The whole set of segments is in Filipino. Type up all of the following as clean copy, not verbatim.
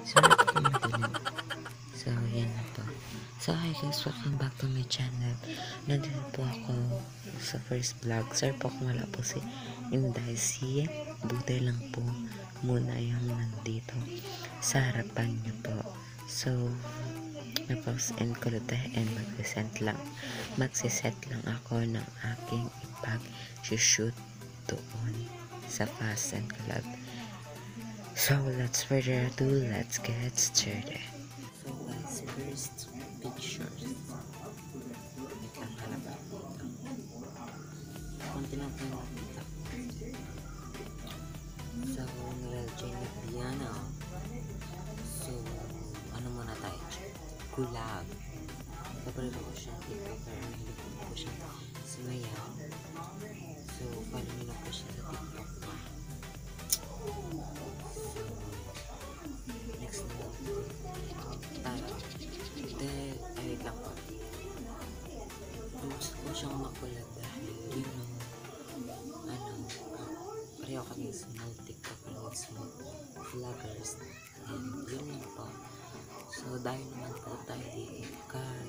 Sarap po madilim. So, yan na po. So, hi guys, welcome back to my channel. Nandito po ako sa first vlog. Sorry po kung wala po si Inday. Si Buday lang po muna yung nandito sa harapan niyo po. So, na-pause and kulute and magsiset lang ako ng aking ipag-shoot doon sa Fast and Collab. So, let's further ado, let's get started. So guys, first pictures. Wait lang, halaba dito. Konti lang po yung nakita. So, Noel Jenny Piano. So, ano muna tayo? Kulab. Paborito ko siya dito, pero hindi ko siya sumayaw. So, follow nyo na po siya sa TikTok na. Next na tayo. Then, wait lang po. Gusto ko siyang makulab dahil yun ang pareho kami small TikTok and small vloggers. And yun lang po. So, dahil naman po tayo dito kay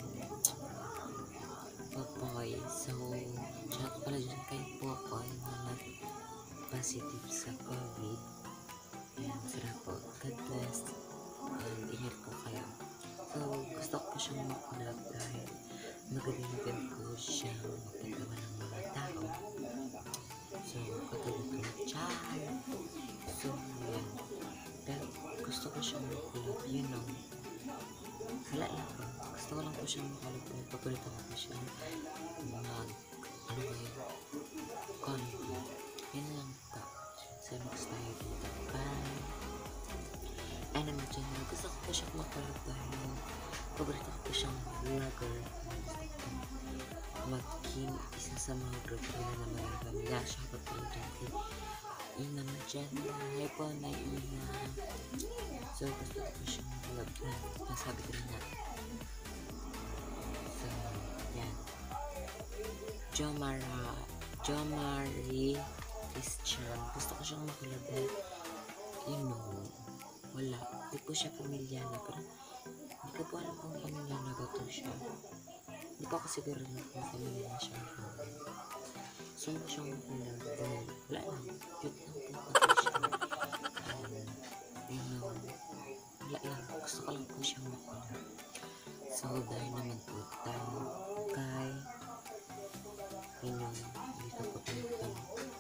Popoy. So, chat pala dyan kay Popoy na nag-positive sa COVID. Ayan, sarap po. God bless. And ingat po kayo. So, gusto ko siyang makulab dahil magaling ko siyang mapagawa ng mga tao. So, katulad ko na Char. So, yan. Pero, gusto ko siyang makulab, you know. Wala lang po. Gusto ko lang po siyang makulab. Paborito ko po siya. Content. Yan lang po. So, next tayo dito. Bye. Anime channel. Gusto ko po siyang makulab dahil paborito ko po siyang vlogger. Maging isa sa mga group na naman niya. Shoutout po dyan kay Ina Magenda. Hi po na Ina. So, gusto ko po siyang vlog na. Nasabi ko na. So, yan. Jomari Christian. Gusto ko siyang makulab dahil, you know, wala. Hindi po siya pamilyana. Pero, hindi ko po alam kung pamilyana ba ito siya. Hindi pa ako siguro na kung pamilyana siya. So, mo siyang makulab dahil, wala lang. Cute lang po kasi siya. You know, wala lang. Gusto ko lang po siyang makulab. So, dahil naman po tayo kay, you know, dito po tayo.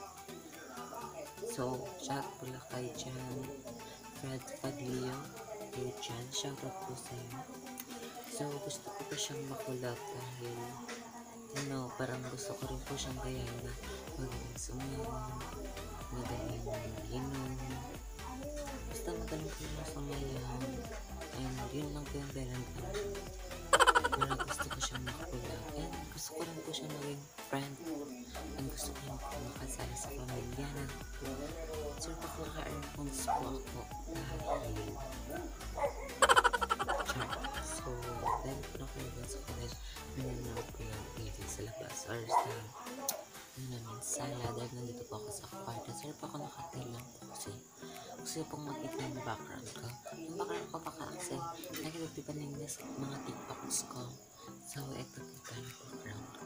So, shout pala kay Jan Fred Faglio. Kay Jan, shoutout po sa iyo. So, gusto ko po siyang makulab dahil, you know, parang gusto ko rin po siyang gayahin na magaling sumayaw, magaling, you know, basta magaling po yung sumayaw. And yun lang po yung dahilan ko. Pero gusto ko siyang makulab. And gusto ko rin po siyang maging friend. And gusto ko rin po makasali sa pamilya na. So, pakaka-earn points po ako dahil so, dahil po na kayo sa college, nananaw po yung TV sa labas or sa namin sala dahil nandito po ako sa kwarto. Sir po ako nakatilang po kasi gusto pong makita yung background ko. Yung background ko baka kasi nakikita ninyo sa mga TikToks ko. So, ito po tayo background ko.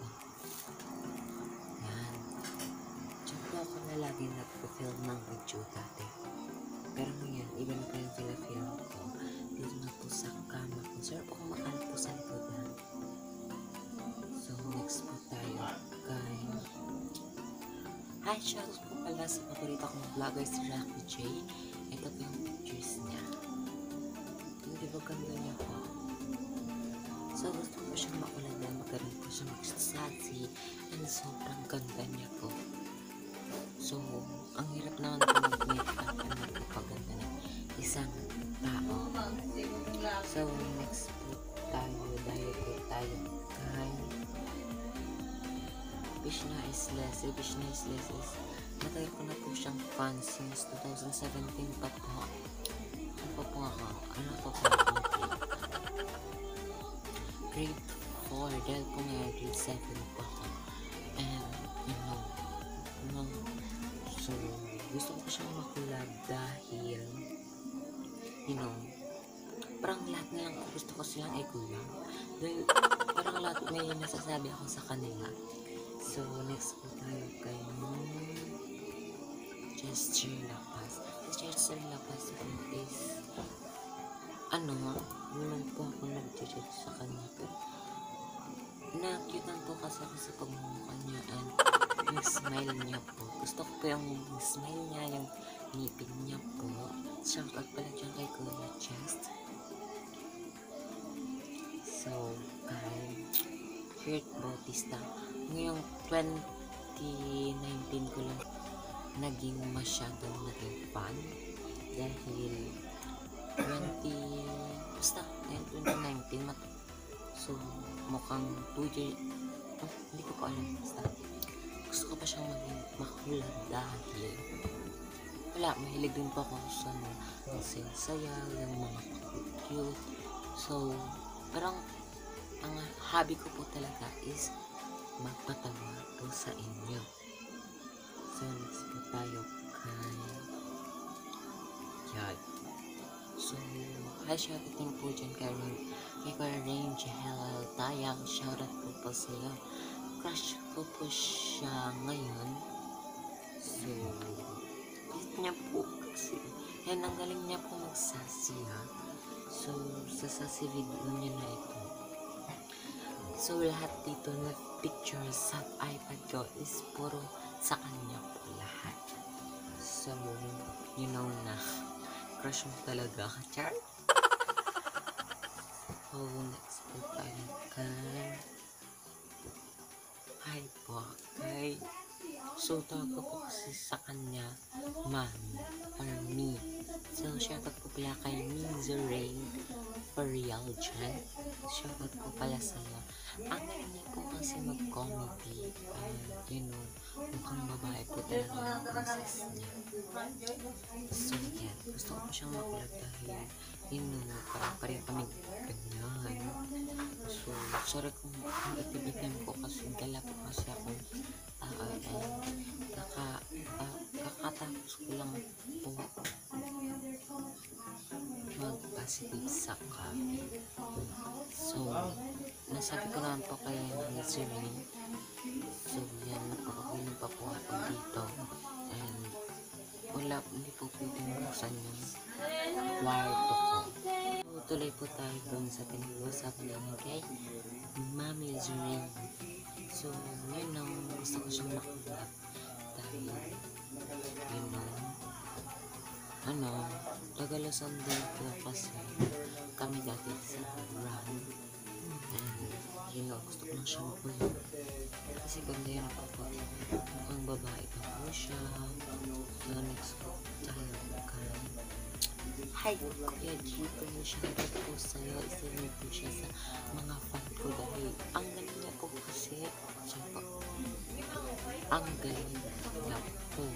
Yan. Diyan po ako na lagi nagpo-film ng video dati. Pero ngayon, iba na po yung film ko. Dito na po sa kama ko. Sir po kung makalap po sa likodan. So, next po tayo kay... Hi, shoutout po pala sa paborito kong vlogger si Rocky J. Ito po yung pictures niya. Hindi ba ganda niya po? So, gusto ko siyang makulad dahil magaling po siya magsasabi and sobrang ganda niya po. So, ang hirap naman po mag-make-up and magpapaganda ng isang tao. So, next po tayo dahil po tayo kay Bishna Islesi. Bishna Islesi is matagal ko na po siyang fan since 2017 pa po. Ano pa po ako? Ano pa po ako? Grade 4 dahil po nga grade 7 po ako. And, you know, so, gusto ko siyang makulab dahil you know, parang lahat na lang gusto ko silang igulang. Dahil parang lahat may nasasabi ako sa kanila. So, next po tayo kay Chester Lapas. Si Chester Lapas is, naman po ako nag-judge sa kanya. Pero, na-cutean po kasi ako sa pagmumukha niya and yung smile niya po. Gusto ko po yung smile niya, yung ngipin niya po. Shoutout pala dyan kay Kuya Chest. So, kay Kurt Bautista. Ngayong 2019 ko lang naging masyadong naging fan. Dahil 2019 so mukhang 2 years hindi ko pa alam, basta gusto ko pa siyang maging makulad dahil mahilig din po ako sa ang sayaw, yung mga cute. So parang ang hobby ko po talaga is magpatawa po sa inyo. So next po tayo kay Yad. So, hi, shoutout po dyan kay Range Hell Tayang. Shoutout po sa'yo. Crush ko po siya ngayon. So, cute niya po kasi. Yan, ang galing niya po magsasi, ha. So, sa sasi video niya na ito. So, lahat dito na pictures sa iPad ko is puro sa kanya po lahat. So, you know na. Crush mo talaga ka, Char? So, next po tayo kay... Hi po, kay... So, tawag ko po kasi sa kanya, Mami, or Me. So, shoutout po pala kay Misery for real dyan. Shoutout po pala sa'yo. Ang galing niya po kasi mag-comedy. Mukhang babae po talaga yung process niya. So, yan. Gusto ko siyang makulag dahil parang pareho kami ganyan. So, sorry kung itibitin ko kasi gala po kasi ako kakatapos ko lang po mag-positive saka. So, nasabi ko naman po kay Misery. So, yan, napakakulang pa po ako dito. And, hindi po pwedeng buksan yung kwarto ko. So, tuloy po tayo dun sa pinag-usapan namin kay Mami Misery. So, yun ang gusto ko siyang makulap. Dahil, tagalasan din po kasi kami dati sa run. And, gusto ko lang siya makulap. Kasi ganda yun ako po. Mukhang babae pa po siya. So, next po tayo kay hi, Kuya G po siya po sa'yo. Isa po siya sa mga fan ko dahil ang galing niya po kasi ang galing niya po.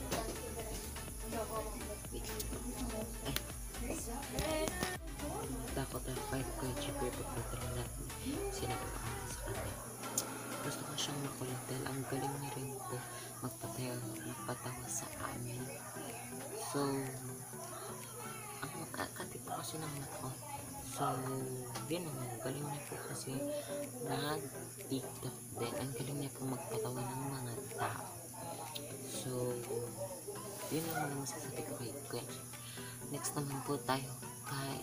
Takot ang fight ko yung G pero pagpatala natin sinapakaan sa kanya. Gusto ko siyang makulit dahil ang galing niya rin po magpatawa sa amin. So, ang kakatip po kasi ng mata ko. So, yun ang galing niya po kasi nag-TikTok din. Ang galing niya po magpatawa ng mga tao. So, yun ang masasabi ko kay Gwen. Next naman po tayo kay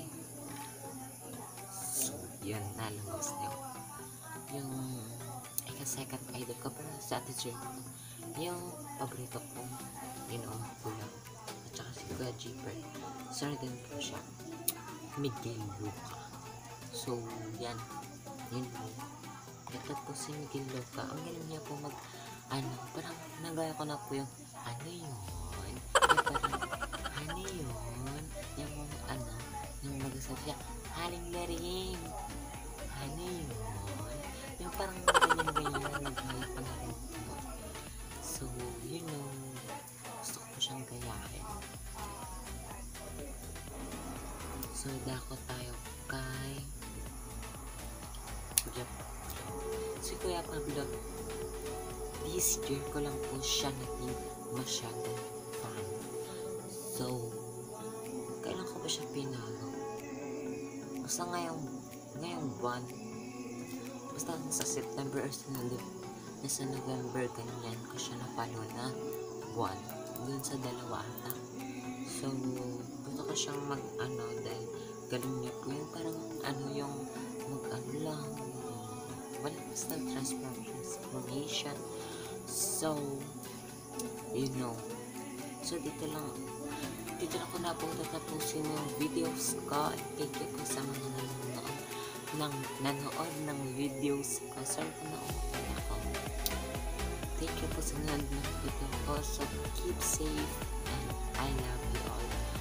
so, yun, nalabas niyo. Yung second idol ko pero sa attitude yung paborito ko kulang at saka si Kuya Jeeper. Sorry din po siya, Miguel Luca. So, yan. Yun po. Ito po si Miguel Luca. Ang galing niya po parang nagaya ko na po yung yun. Parang, yun. Yung nagsasabi siya, haling na rin. Yun. Yung parang ganyan-ganyan na nagaya pa na rin po. So, gusto ko siyang gayahin. So, dako tayo kay si Kuya Pablo. This year ko lang po siya naging masyadong fan. So, kailan ko ba siya pinalo. Basta ngayong buwan, basta sa September or sa November, ganyan ko siya napalo na buwan. Dun sa dalawa ata. So, gusto ko siyang dahil galing niya po yung parang yung lang, wala basta transformation. So, so dito lang ko na po tatapusin yung videos ko. Thank you po sa mga nanonood ng videos ko. Sorry po na ako. Thank you po sa nanonood ng video ko. So, keep safe and I love you all.